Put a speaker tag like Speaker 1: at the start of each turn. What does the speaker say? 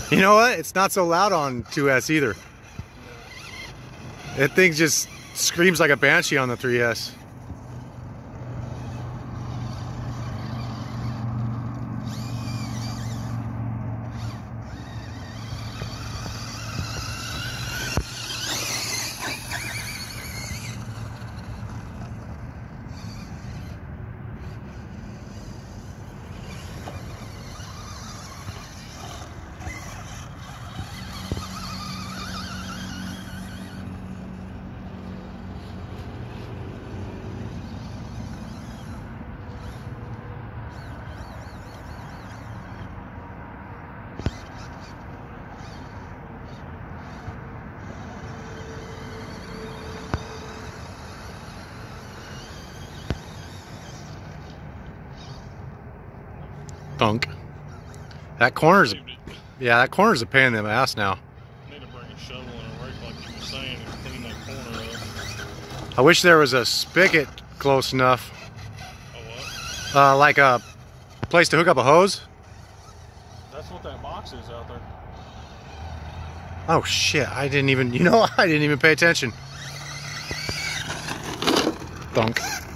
Speaker 1: You know what? It's not so loud on 2S either. That thing just screams like a banshee on the 3S. Thunk. That corner's, yeah, that corner's a pain in the ass now.
Speaker 2: Need to bring a shovel and a rake like you were saying and clean that corner up.
Speaker 1: I wish there was a spigot close enough.
Speaker 2: Oh, what?
Speaker 1: Like a place to hook up a hose.
Speaker 2: That's what that box is out there.
Speaker 1: Oh shit, I didn't even, I didn't even pay attention. Thunk.